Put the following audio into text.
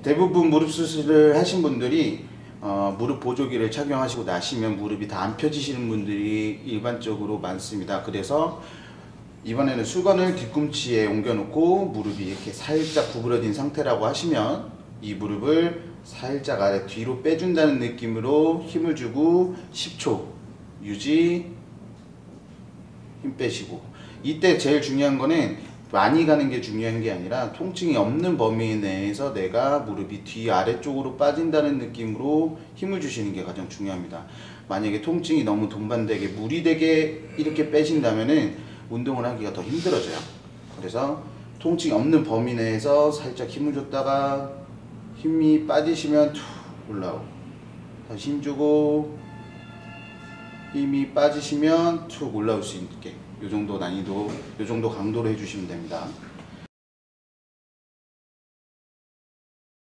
대부분 무릎 수술을 하신 분들이 무릎 보조기를 착용하시고 나시면 무릎이 다 안 펴지시는 분들이 일반적으로 많습니다. 그래서 이번에는 수건을 뒤꿈치에 옮겨 놓고 무릎이 이렇게 살짝 구부러진 상태라고 하시면 이 무릎을 살짝 아래 뒤로 빼준다는 느낌으로 힘을 주고 10초 유지, 힘 빼시고. 이때 제일 중요한 거는 많이 가는 게 중요한 게 아니라 통증이 없는 범위 내에서 내가 무릎이 뒤 아래쪽으로 빠진다는 느낌으로 힘을 주시는 게 가장 중요합니다. 만약에 통증이 너무 동반되게 무리되게 이렇게 빼신다면은 운동을 하기가 더 힘들어져요. 그래서 통증이 없는 범위 내에서 살짝 힘을 줬다가 힘이 빠지시면 툭 올라오고, 다시 힘 주고 힘이 빠지시면 툭 올라올 수 있게 요 정도 난이도, 요 정도 강도로 해주시면 됩니다.